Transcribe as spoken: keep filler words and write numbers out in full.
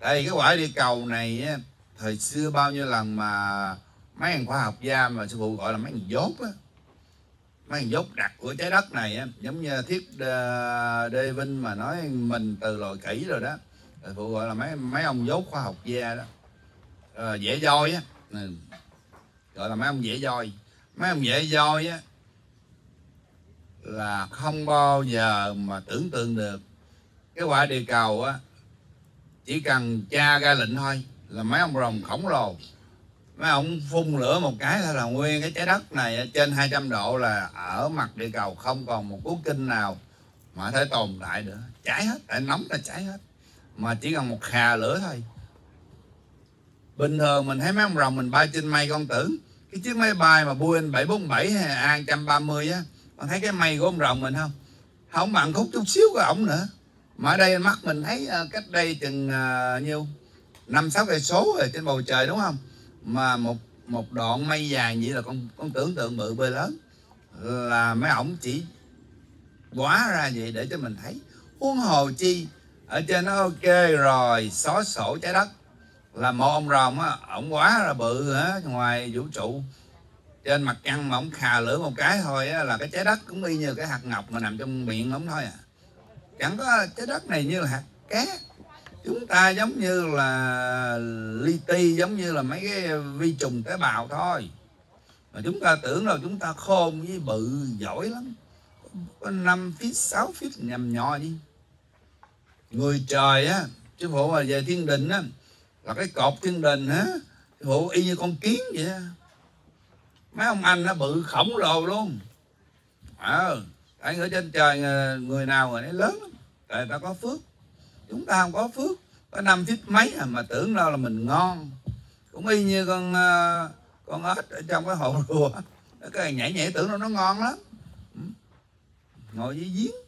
Tại vì cái quả địa cầu này á, thời xưa bao nhiêu lần mà mấy thằng khoa học gia mà sư phụ gọi là mấy thằng dốt á, mấy thằng dốt đặc của trái đất này á, giống như Thiết Đê Vinh mà nói mình từ loài kỹ rồi đó, sư phụ gọi là mấy mấy ông dốt khoa học gia đó, à, dễ voi á, gọi là mấy ông dễ voi. Mấy ông dễ voi á là không bao giờ mà tưởng tượng được cái quả địa cầu á, chỉ cần cha ra lệnh thôi là mấy ông rồng khổng lồ, mấy ông phun lửa một cái thôi là nguyên cái trái đất này trên hai trăm độ là ở mặt địa cầu không còn một cú kinh nào mà thể tồn tại nữa, cháy hết, tại nóng là cháy hết, mà chỉ cần một khà lửa thôi. Bình thường mình thấy mấy ông rồng mình bay trên mây, con tưởng cái chiếc máy bay mà Boeing bảy bốn bảy hay A một ba mươi á, con thấy cái mây của ông rồng mình không, không bằng khúc chút xíu của ổng nữa. Mà ở đây mắt mình thấy cách đây chừng uh, nhiêu năm sáu cây số rồi trên bầu trời, đúng không? Mà một một đoạn mây vàng vậy là con con tưởng tượng bự bê lớn, là mấy ổng chỉ quá ra vậy để cho mình thấy. Huống hồ chi ở trên nó ok rồi, xóa sổ trái đất là một ông rồng á, ổng quá là bự hả, ngoài vũ trụ trên mặt trăng mà ổng khà lửa một cái thôi á, là cái trái đất cũng y như cái hạt ngọc mà nằm trong miệng ổng thôi à. Chẳng có, trái đất này như là hạt cát, chúng ta giống như là li ti, giống như là mấy cái vi trùng tế bào thôi. Mà chúng ta tưởng là chúng ta khôn với bự giỏi lắm, có năm feet sáu feet nhầm nhỏ đi. Người trời á, sư phụ mà về thiên đình á, là cái cột thiên đình á, sư phụ y như con kiến vậy á. Mấy ông anh nó bự khổng lồ luôn. Ờ, à, tại ở trên trời người nào người ấy lớn lắm, tại người ta có phước. Chúng ta không có phước, có năm feet mấy à, mà tưởng đâu là mình ngon. Cũng y như con con ếch ở trong cái hồ rùa, cái nhảy nhảy tưởng đâu nó ngon lắm, ngồi dưới giếng